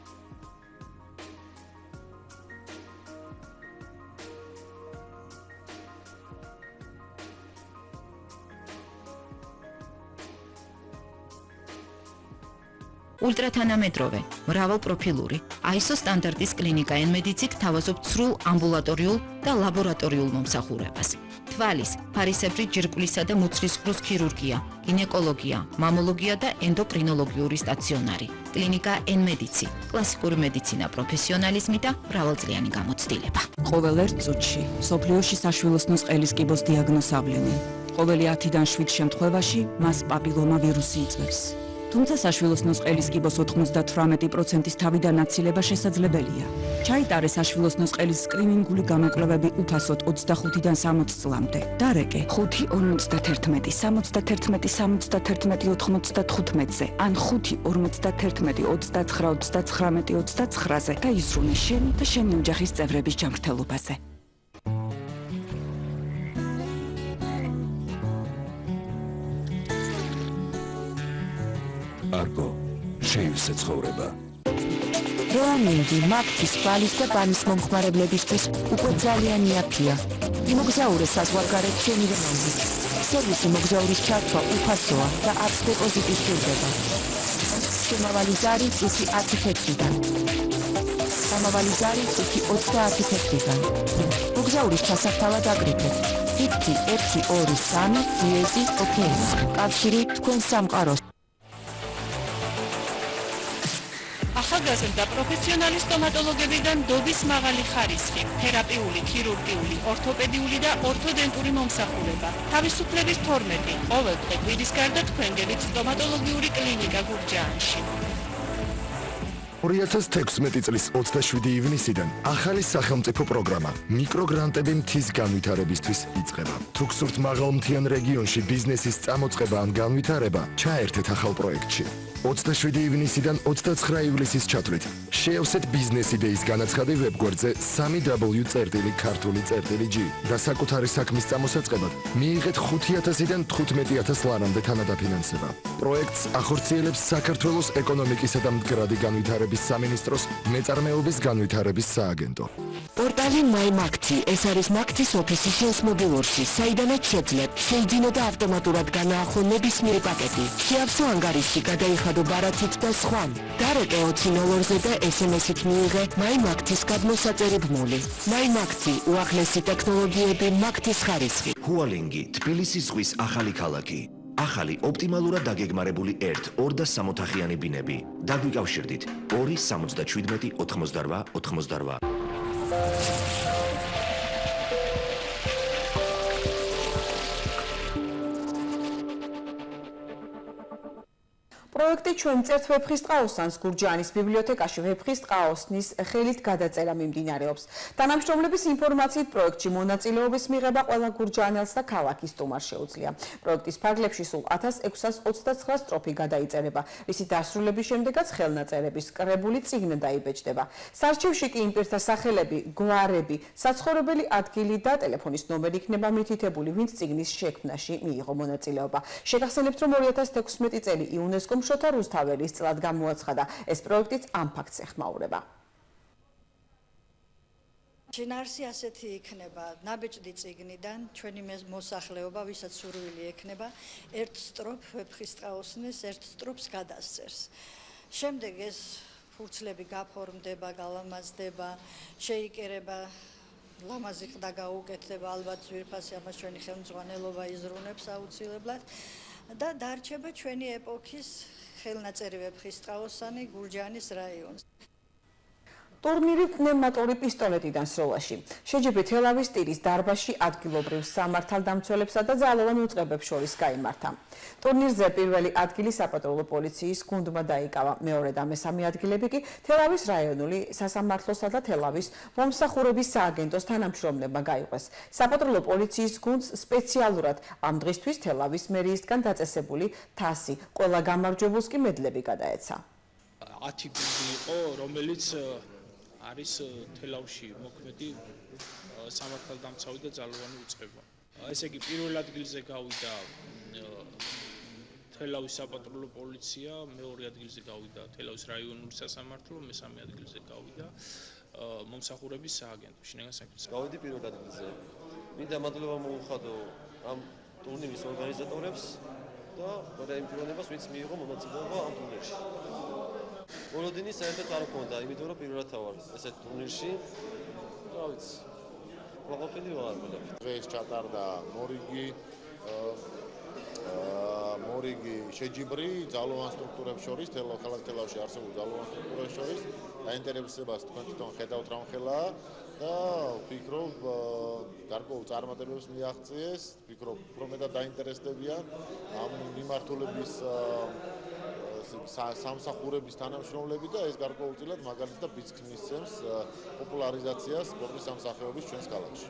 ულტრათანამედროვე, მრავალპროფილური, ISO სტანდარტის კლინიკა ენ-მედიცით თავაზობთ სრულ ამბულატორიულ და ლაბორატორიულ მომსახურებას. თვალის, ფარისებრი ჯირკვლისა და მუცლისყროს ქირურგია, გინეკოლოგია, მამოლოგია და ენდოკრინოლოგიური სტაციონარი. კლინიკა ენ-მედიცი, კლასიკური მედიცინა, პროფესიონალიზმი და მრავალწლიანი გამოცდილება. ყოველ ერთ წუთში მსოფლიოში საშვილოსნოს ყელის კიბოს დიაგნოზავდნენ. ყოველი 10-დან 7 შემთხვევაში მას პაპილომა ვირუსი იწვევს. თუმცა საშვილოსნოს ყელის კიბოს 98%-ის თავიდან აცილება შესაძლებელია. ჩაიტარეს საშვილოსნოს ყელის სკრინინგული გამოკვლევები უფასოდ 25-დან 60 წლამდე. დარეკე 5-51-73-75-75-99-ზე ან 5-51-39-29-29-ზე და ისრუნე შენი და შენი ოჯახის წევრების ჯანმრთელობაზე. არგო შეივსე ცხოვრება. როამინგი, მაქთის, ბალის და ბანის მომხმარებლებისთვის უკვე ძალიან იაფია. იმოგზაურე საზღვარგარეთ ჩემი როამინგი. სერვისი მოგზაურის ჩართვა უფასოა და არც დეპოზიტი სჭირდება. შემავალი ზარი წუთი 10 ფეხიდან. სამავალი ზარი წუთი 30 ფეხიდან. მოგზაურის ჩასაფთავად აკრიფეთ. 1-2-3 დიეზი OK. კავშირი თქვენ სამყაროს. ახალგაზრდა პროფესიონალი სტომატოლოგებიდან დობის მაღალი ხარისხი, თერაპიული, ქირურგიული, ორთოპედიული და ორთოდენტური მომსახურება. თავისუფლების 12 ყოველდღე კვირის გარდა თქვენ გებით სტომატოლოგიური კლინიკა გურჯაანში. 2016 წლის 27 ივნისიდან ახალი სახელმწიფო პროგრამა მიკროგრანტები მთის განვითარებისთვის იწყება. თუ გსურთ მაღალმთიან რეგიონში ბიზნესის წამოწყება ან განვითარება, ჩაერთეთ ახალ პროექტში. 27 ივნისიდან 29 ივლისის ჩათვლით შეავსეთ ბიზნეს იდეის განაცხადი ვებგვერდზე 3w.kartuli.g და საკუთარი საქმის წამოსაწყებად მიიღეთ 5,000-დან 15,000 ლარამდე თანადაფინანსება. პროექტს ახორციელებს საქართველოს ეკონომიკისა და მდგრადი განვითარების სამინისტროს მეწარმეობის განვითარების სააგენტო. პორტალი MyMakti ეს არის მაქთის ოფისის შენს მობილურში, საიდანაც შეძლებთ შეიძინო და ავტომატურად განაახო ნებისმიერი პაკეტი. შეავსო ანგარიში, გადაიხადო ბარათით და სხვა. დარეკე 20 და SMS-ით მიიღე MyMakti-ის გადმოსაწერი ბმული. MyMakti უახლესი ტექნოლოგიები მაქთის ხარისხი. Hualingi თბილისის ზღვის ახალი ქალაქი. ახალი ოპტიმალურად დაგეგმარებული 1-2 და 3 ოთახიანი ბინები. დაგვიკავშირდით 277 88 88. პროექტი ჩვენ წერთ ვეფხისტყაოსანს გურჯაანის ბიბლიოთეკაში ვეფხისტყაოსნის ხელით გადაწერა მიმდინარეობს. თანამშრომლების ინფორმაციით პროექტში მონაწილეობის მიღება ყველა გურჯაანელს და ქალაქის სტუმარს შეუძლია. პროექტის ფარგლებში სულ 1629 სტროფი გადაიწერება, რისი დასრულების შემდეგაც ხელნაწერების კრებული წიგნი დაიბეჭდება. სარჩევში კი იმ პირთა სახელები, გვარები, საცხოვრებელი ადგილი და ტელეფონის ნომერი იქნება მითითებული, ვინც წიგნის შექმნაში მიიღო მონაწილეობა. შეგახსენებთ, რომ 2016 წელი იუნესკომ შოთა რუსთაველის წლად გამოაცხადა. ეს პროექტიც ამ ფაქტს ეხმაურება. შინაარსი ასეთი იქნება, ნაბეჭდი წიგნიდან ჩვენი მოსახლეობა, ვისაც სურვილი ექნება, ერთ სტროფ ვეფხისტყაოსნის ერთ სტროფს გადასწერს. შემდეგ ეს ფურცლები გაფორმდება, გალამაზდება, შეიკერება, ლამაზი ყდა გაუკეთდება, ალბათ ძვირფასი ამას ჩვენი ხელმძღვანელობა იზრუნებს აუცილებლად. და დარჩება ჩვენი ეპოქის ხელნაწერი ვეფხისტყაოსანი გურჯაანის რაიონს. ტურნირი პნევმატორი პისტოლეტიდან სროლაში. შეჯიბრი თელავის ტირის დარბაზში ადგილობრივ სამართალდამცველებსა და ძალოვან უწყებებს შორის გაიმართა. ტურნირზე პირველი ადგილი საპატრულო პოლიციის გუნდმა დაიკავა, მეორე და მესამე ადგილები კი თელავის რაიონული სასამართლოსა და თელავის მომსახურების სააგენტოს თანამშრომლებმა გაიყვეს. საპატრულო პოლიციის გუნდს სპეციალურად ამ დღისთვის თელავის მერიისგან დაწესებული თასი, ყველა გამარჯვებულს კი მედლები გადაეცა. 10 გუნდი იყო, რომელიც არის თელავში მოქმედი სამართალდამცავი და ძალოვანი უწყება. ესე იგი პირველ ადგილზე გავიდა თელავის საპატრულო პოლიცია, მეორე ადგილზე გავიდა თელავის რაიონული სასამართლო, მესამე ადგილზე გავიდა მომსახურების სააგენტო. შინაგან საქმეთა გავიდი პირველ ადგილზე. მინდა მადლობა მოუხადო ამ ტურნირის ორგანიზატორებს და ყველა იმ პიროვნებას, ვინც მიიღო მონაწილეობა ამ ტურნირში. მოლოდინი საერთოდ არ მქონდა, იმიტომ რომ პირველად ვარ ესეთ ტურნირში. რა ვიცი. მოყოფილი ვარ ყველაფერი. დღეს ჩატარდა მორიგი შეჯიბრი ძალოვან სტრუქტურებს შორის, ქალაქ თელავში არსებულ ძალოვან სტრუქტურებს შორის დაინტერესებას თქვენ თვითონ ხედავთ რამ ხელა და ვფიქრობ გარკვეულ წარმატებებს მიაღწიეს, ვფიქრობ უფრო მეტად დაინტერესდებიან ამ მიმართულების სამსახურების თანამშრომლები და ეს გარკვეულწილად მაგალითად და ბიცქს მისცემს პოპულარიზაციას სპორტის სამსახიობის ჩვენს ქალაქში.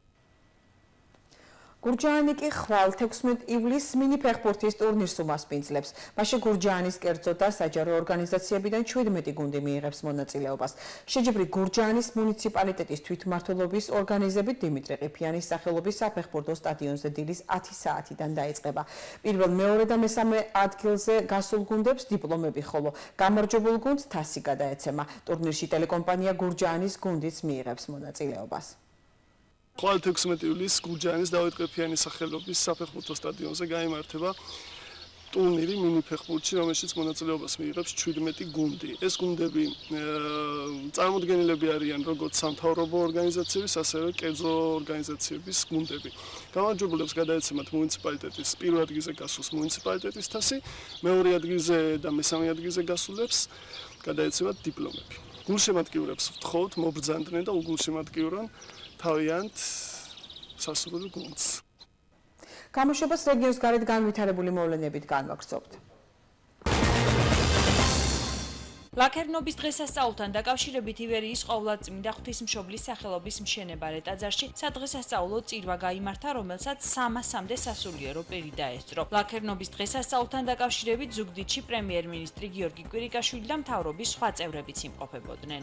გურჯაანი კი ხვალ 16 ივლისს მინიფეხბურთის ტურნირს უმასპინძლებს. მასში გურჯაანის კერძო და საჯარო ორგანიზაციებიდან 17 გუნდი მიიღებს მონაწილეობას. შეჯიბრი გურჯაანის მუნიციპალიტეტის თვითმმართველობის ორგანიზებით დიმიტრი ყიფიანის სახელობის საფეხბურთო სტადიონზე დილის 10 საათიდან დაიწყება. პირველ, მეორე და მესამე ადგილზე გასულ გუნდებს დიპლომები, ხოლო გამარჯვებულ გუნდს თასი გადაეცემა. ტურნირში ტელეკომპანია გურჯაანის გუნდიც მიიღებს მონაწილეობას. ხვალ 16 ივლისს გურჯაანის დავით ყიფიანის სახელობის საფეხბურთო სტადიონზე გაიმართება ტურნირი მინიფეხბურთში, რომელშიც მონაწილეობას მიიღებს 17 გუნდი. ეს გუნდები წარმოდგენილები არიან როგორც სამთავრობო ორგანიზაციების, ასევე კერძო ორგანიზაციების გუნდები. გამარჯვებულებს გადაეცემათ მუნიციპალიტეტის პირველ ადგილზე გასულს მუნიციპალიტეტის თასი, მეორე ადგილზე და მესამე ადგილზე გასულებს გადაეცემათ დიპლომები. გულშემატკივრებს ვთხოვთ მობრძანდნენ და უგულშემატკივრონ თავიანთ სასურველ გუნდს. გამოშვებას რეგიონის გარეთ განვითარებული მოვლენებით განვაგრძობთ. ლაქერნობის დღესასწაულთან დაკავშირებით ივერიის ყოვლადწმინდა ღვთისმშობლის სახელობის მშენებარე ტაძარში სადღესასწაულო წირვა გაიმართა, რომელსაც 300-მდე სასულიერო პირი დაესწრო. ლაქერნობის დღესასწაულთან დაკავშირებით ზუგდიდში პრემიერ-მინისტრი გიორგი კვირიკაშვილი და მთავრობის სხვა წევრებიც იმყოფებოდნენ.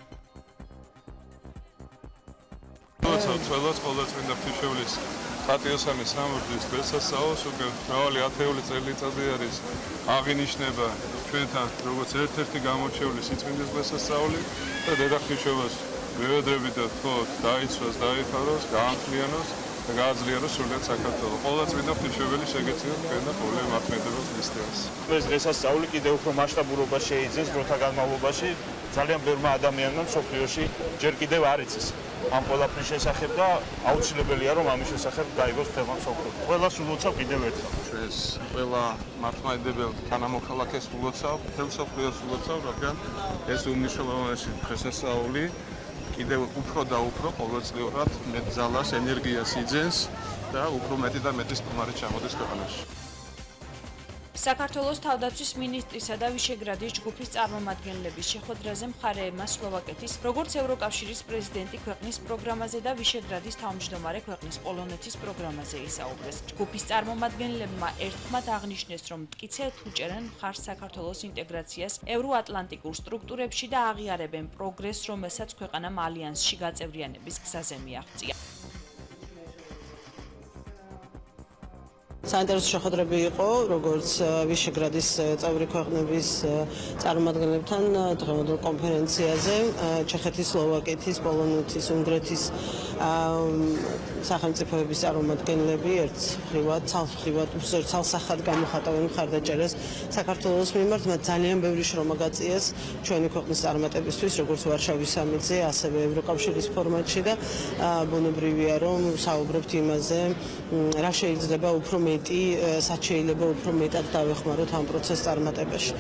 ყველას ყოვლადწმინდა ღვთისმშობლის ხატიოსანის სამორდის დღესასწაულს უკვე მრავალი ათეული წელიწადი არის აღინიშნება ჩვენთან როგორც ერთ-ერთი გამორჩეული სიწმინდის დღესასწაული და დედა ღვთისმშობელს მევედრებით და თქოთ დაიცვას, დაიფაროს, გაამხლიანოს და გააძლიეროს სრულიად საქართველო. ყოვლადწმინდა ღვთისმშობელი შეგეცინოთ თქვენ და ყოველი მართლმადიდებლურ ქრისტიანს. ეს დღესასწაული კიდევ უფრო მასშტაბურობას შეიძენს დროთა განმავლობაში ძალიან ბევრმა ადამიანმა მსოფლიოში ჯერ კიდევ არ იცის ამ ყველაფრის შესახებ და აუცილებელია რომ ამის შესახებ გაიგოს თემა მსოფლიოში. ყველას ულოცავ კიდევ ერთხელ. ჩვენს ყველა მართლმადიდებელ თანამოქალაქეს ულოცავ, მთელ მსოფლიოს ულოცავ, რადგან ეს უმნიშვნელოვანესი დღესასწაული კიდევ უფრო და უფრო ყოველწლიურად მეტ ძალას, ენერგიას იძენს და უფრო მეტი და მეტი სტუმარი ჩამოდის ქვეყანაში. საქართველოს თავდაცვის მინისტრისა და ვიშეგრადის ჯგუფის წარმომადგენლების შეხვედრაზე მხარეებმა სლოვაკეთის, როგორც ევროკავშირის პრეზიდენტი ქვეყნის პროგრამაზე და ვიშეგრადის თავმჯდომარე ქვეყნის პოლონეთის პროგრამაზე ისაუბრეს. ჯგუფის წარმომადგენლებმა ერთხმად აღნიშნეს, რომ მტკიცე თუ ჭერენ მხარს საქართველოს ინტეგრაციას ევროატლანტიკურ სტრუქტურებში და აღიარებენ პროგრესს, რომელსაც ქვეყანამ ალიანსში გაწევრიანების გზაზე მიაღწია. საინტერესო შეხვედრები იყო, როგორც ვიშეგრადის წევრი ქვეყნების წარმომადგენლებთან დღევანდელ კონფერენციაზე, ჩეხეთის, სლოვაკეთის, პოლონეთის, უნგრეთის სახელმწიფოების წარმომადგენლები ერთმხრივად, ცალმხრივად, ცალსახად გამოხატავენ მხარდაჭერას საქართველოს მიმართ, მათ ძალიან ბევრი შრომა გაწიეს ჩვენი ქვეყნის წარმატებისთვის, როგორც ვარშავის სამიტზე, ასევე ევროკავშირის ფორმატში და ბუნებრივია, რომ საუბრობთ იმაზე, რა შეიძლება უფრო მეტი, რაც შეიძლება უფრო მეტად დავეხმაროთ ამ პროცესს წარმატებაში.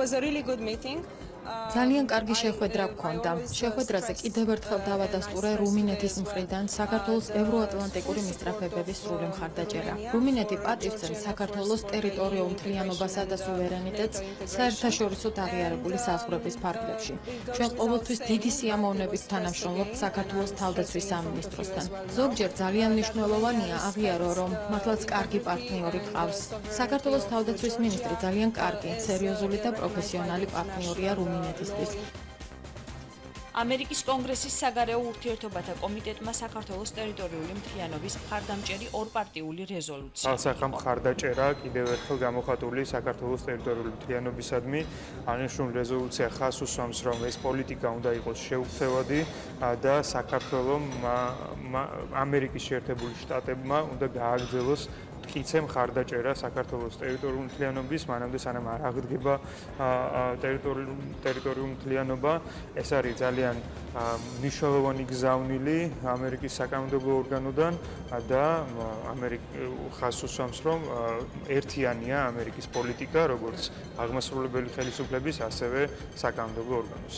ძალიან კარგი შეხვედრა გქონდა. შეხვედრაზე კიდევ ერთხელ დავადასტურე რუმინეთის მხრიდან საქართველოს ევროატლანტიკური მისწრაფებების სრული მხარდაჭერა. რუმინეთი პატივცემს საქართველოს ტერიტორიულ მთლიანობასა და სუვერენიტეტს საერთაშორისო აღიარებული საზღვრების ფარგლებში. ჩვენ ყოველთვის დიდი სიამოვნებით თანამშრომლობთ საქართველოს თავდაცვის სამინისტროსთან. ზოგჯერ ძალიან მნიშვნელოვანია აღიარო, რომ მართლაც კარგი პარტნიორი გყავს. საქართველოს თავდაცვის მინისტრი ძალიან კარგი, სერიოზული და პროფესიონალი პარტნიორია რუმინეთისთვის. ამერიკის კონგრესის საგარეო ურთიერთობათა კომიტეტმა საქართველოს ტერიტორიული მთლიანობის მხარდამჭერი ორპარტიული რეზოლუცია. ალსახა მხარდაჭერა კიდევ ერთხელ გამოხატული საქართველოს ტერიტორიული მთლიანობისადმი აღნიშნული რეზოლუცია ხაზს უსვამს, რომ ეს პოლიტიკა უნდა იყოს შეუქცევადი და საქართველოს ამერიკის შეერთებული შტატებმა უნდა გააგრძელოს მტკიცე მხარდაჭერა საქართველოს ტერიტორიული მთლიანობის, მანამდე სანამ არ აღდგება ტერიტორიული მთლიანობა. ეს არის ძალიან მნიშვნელოვანი გზავნილი ამერიკის საკანონმდებლო ორგანოდან და ხაზს უსვამს, რომ ერთიანია ამერიკის პოლიტიკა, როგორც აღმასრულებელი ხელისუფლების, ასევე საკანონმდებლო ორგანოს.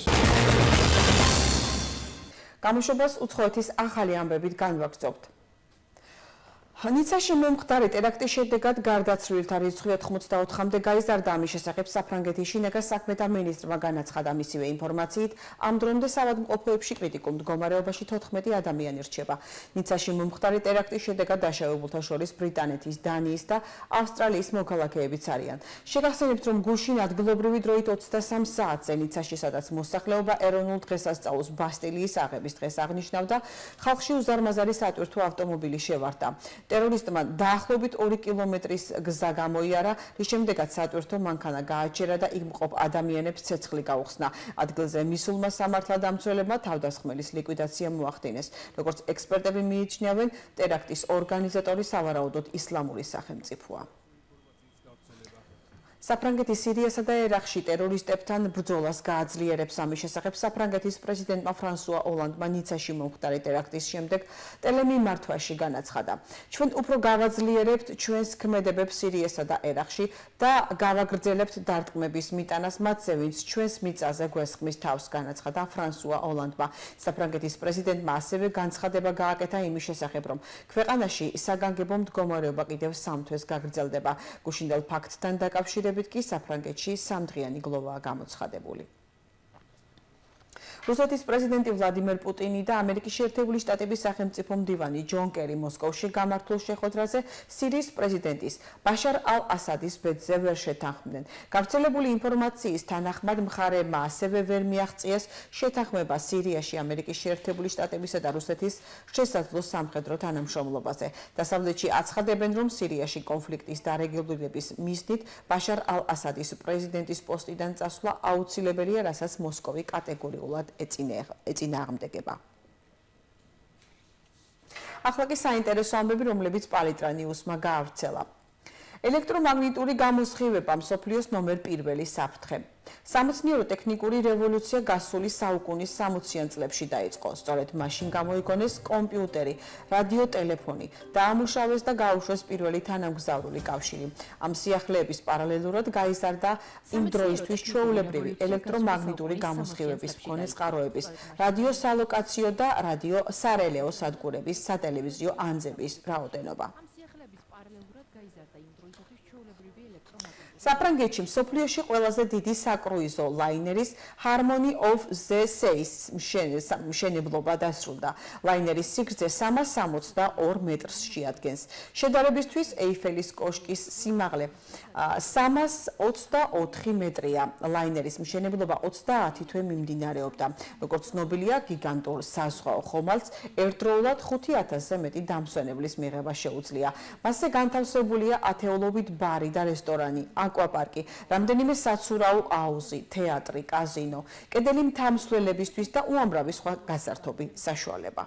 გამოშვებას უცხოეთის ახალი ამბებით განვაგრძობთ. ნიცაში მომხდარი ტერაქტის შედეგად გარდაცვლილთა რიცხვი 84-მდე გაიზარდა. ამის შესახებ საფრანგეთის შინაგან საქმეთა მინისტრმა განაცხადა. მისივე ინფორმაციით, ამ დრომდე საავადმყოფოებში კრიტიკულ მდგომარეობაში 14 ადამიანი რჩება. ნიცაში მომხდარი ტერაქტის შედეგად დაშავებულთა შორის ბრიტანეთის, დანიის და ავსტრალიის მოქალაქეებიც არიან. შეგახსენებთ, რომ გუშინ ადგილობრივი დროით 23 საათზე ნიცაში, სადაც მოსახლეობა ეროვნულ დღესასწაულს ბასტილიის აღების დღეს აღნიშნავდა, ხალხში უზარმაზარი სატვირთო ავტომობილი შევარდა. ტერორისტმა დაახლოებით 2 კილომეტრის გზა გამოიარა, რის შემდეგაც სატვირთო მანქანა გააჩერა და იქ მყოფ ადამიანებს ცეცხლი გაუხსნა. ადგილზე მისულმა სამართალდამცველებმა თავდასხმელის ლიკვიდაცია მოახდინეს. როგორც ექსპერტები მიიჩნევენ, ტერაქტის ორგანიზატორი სავარაუდოდ ისლამური სახელმწიფოა. საფრანგეთი სირიასა და ერაყში ტერორისტებთან ბრძოლას გააძლიერებს. ამის შესახებ საფრანგეთის პრეზიდენტმა ფრანსუა ოლანდმა ნიცაში მომხდარი ტერაქტის შემდეგ ტელემიმართვაში განაცხადა. ჩვენ უფრო გავაძლიერებთ ჩვენს ქმედებებს სირიასა და ერაყში და გავაგრძელებთ დარტყმების მიტანას მათზე, ვინც ჩვენს მიწაზე გვესხმის თავს, განაცხადა ფრანსუა ოლანდმა. საფრანგეთის პრეზიდენტმა ასევე განცხადება გააკეთა იმის შესახებ, რომ ქვეყანაში საგანგებო მდგომარეობა კიდევ 3 თვეს გაგრძელდება. გუშინდელ ფაქტთან დაკავშირებით კი საფრანგეთში 3დღიანი გლოვაა გამოცხადებული. რუსეთის პრეზიდენტი ვლადიმერ პუტინი და ამერიკის შეერთებული შტატების სახელმწიფო მდივანი ჯონ კერი მოსკოვში გამართულ შეხვედრაზე სირიის პრეზიდენტის ბაშარ ალ-ასადის ბედზე ვერ შეთანხმდნენ. გავრცელებული ინფორმაციის თანახმად მხარეებმა ასევე ვერ მიაღწიეს შეთანხმება სირიაში ამერიკის შეერთებული შტატებისა და რუსეთის შესაძლო სამხედრო თანამშრომლობაზე. დასავლეთში აცხადებენ, რომ სირიაში კონფლიქტის დარეგულირების მიზნით ბაშარ ალ-ასადის პრეზიდენტის პოსტიდან წასვლა აუცილებელია, რასაც მოსკოვი კატეგორიულად ეწინააღმდეგება. ახლა კი საინტერესო ამბები, რომლებიც პალიტრა ნიუსმა გაავრცელა. ელექტრომაგნიტური გამოსხივება მსოფლიოს ნომერ პირველი საფრთხე. სამეცნიერო ტექნიკური რევოლუცია გასული საუკუნის 60-იან წლებში დაიწყო. სწორედ მაშინ გამოიგონეს კომპიუტერი, რადიოტელეფონი, დაამუშავეს და გაუშვეს პირველი თანამგზავრული კავშირი. ამ სიახლეების პარალელურად გაიზარდა იმ დროისთვის ჩვეულებრივი ელექტრომაგნიტური გამოსხივების მქონე წყაროების, რადიოსალოკაციო და რადიოსარელეო სადგურების, სატელევიზიო ანძების რაოდენობა. საფრანგეთში მსოფლიოში ყველაზე დიდი საკრუიზო ლაინერის Harmony of the Seas მშენებლობა დასრულდა. ლაინერის სიგრძე 362 მეტრს შეადგენს. შედარებისთვის ეიფელის კოშკის სიმაღლე 324 მეტრია. ლაინერის მშენებლობა 30 თვე მიმდინარეობდა. როგორც ცნობილია, გიგანტურ საზღვაო ხომალდს ერთდროულად 5000-ზე მეტი დამსვენებლის მიღება შეუძლია. მასზე განთავსებულია ათეულობით ბარი და რესტორანი, აკვაპარკი, რამდენიმე საცურაო აუზი, თეატრი, კაზინო, კედელი მთამსვლელებისთვის და უამრავი სხვა გასართობი საშუალება.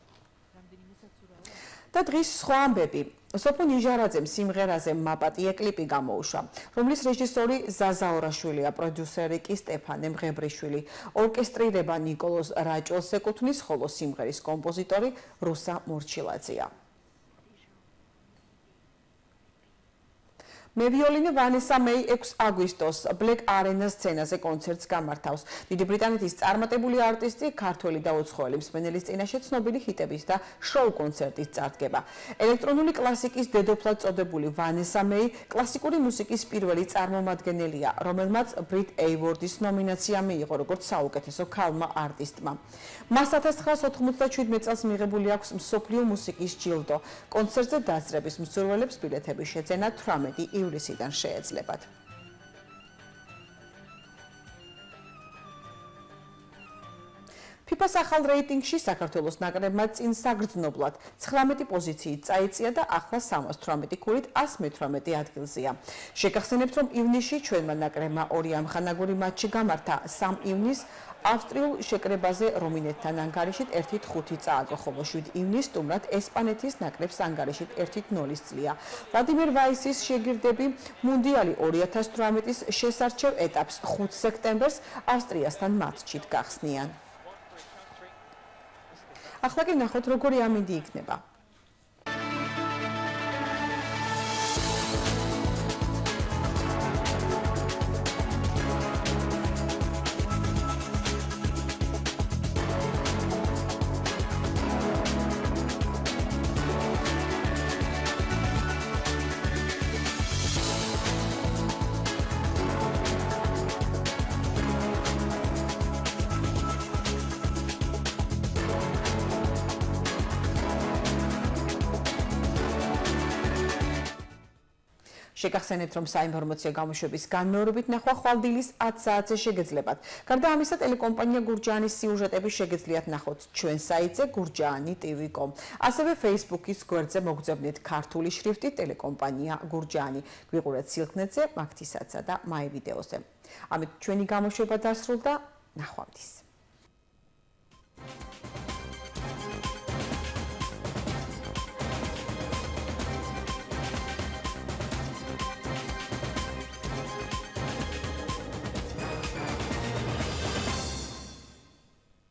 და დღის სხვა ამბები. სოფო ნიჟარაძემ სიმღერაზე მაპატია კლიპი გამოუშვა, რომლის რეჟისორი ზაზა ორაშვილია, პროდიუსერი კი სტეფანე მღებრიშვილი. ორკესტრირება ნიკოლოზ რაჭველს ეკუთვნის, ხოლო სიმღერის კომპოზიტორი რუსა მორჩილაძეა. მევიოლინე ვანესა მეი 6 აგვისტოს ბლეკ არენას სცენაზე კონცერტს გამართავს. დიდი ბრიტანეთის წარმატებული არტისტი, ქართველი და უცხოელი მსმენელის წინაშე ცნობილი ჰიტების და შოუ კონცერტით წარდგება. ელექტრონული კლასიკის დედოფლად წოდებული ვანესა მეი კლასიკური მუსიკის პირველი წარმომადგენელია, რომელმაც Brit Awards ნომინაცია მიიღო როგორც საუკეთესო ქალმა არტისტმა. მას 1997 წელს მიღებული აქვს მსოფლიო მუსიკის ჯილდო. კონცერტზე დასწრების მსურველებს ბილეთების შეძენა 18 ივლისიდან შეეძლებათ. FIFA-ს ახალ რეიტინგში საქართველოს ნაკრებმა წინ საგრძნობლად 19 პოზიციით წაიწია და ახლა 318 ქულით 118 ადგილზეა. შეგახსენებთ, რომ ივნისში ჩვენმა ნაკრებმა 2 ამხანაგური მატჩი გამართა. 3 ივნისს ავსტრიულ შეკრებაზე რომინეთთან ანგარიშით 1-5 წააგო, ხოლო 7 ივნისს სტუმრად ესპანეთის ნაკრებს ანგარიშით 1-0 წლია. ვლადიმერ ვაისის შეგირდები მუნდიალი 2018-ის შესარჩევ ეტაპს 5 სექტემბერს ავსტრიასთან მატჩით გახსნიან. ახლა კი ნახოთ, როგორი ამინდი იქნება. შეგახსენებთ, რომ საინფორმაციო გამოშვების განმეორებით ნახვა ხვალდილის 10 საათზე შეგეძლებათ. გარდა ამისა, ტელეკომპანია გურჯაანის სიუჟეტები შეგეძლიათ ნახოთ ჩვენ საიტზე gurjaani.tv.com. ასევე Facebook-ის გვერდზე მოგძებნეთ ქართული შრიფტით ტელეკომპანია გურჯაანი. გვიყურეთ სილქნეტზე, მაგთისაცა და მაი ვიდეოზე. ამით ჩვენი გამოშვება დასრულდა. ნახვამდის.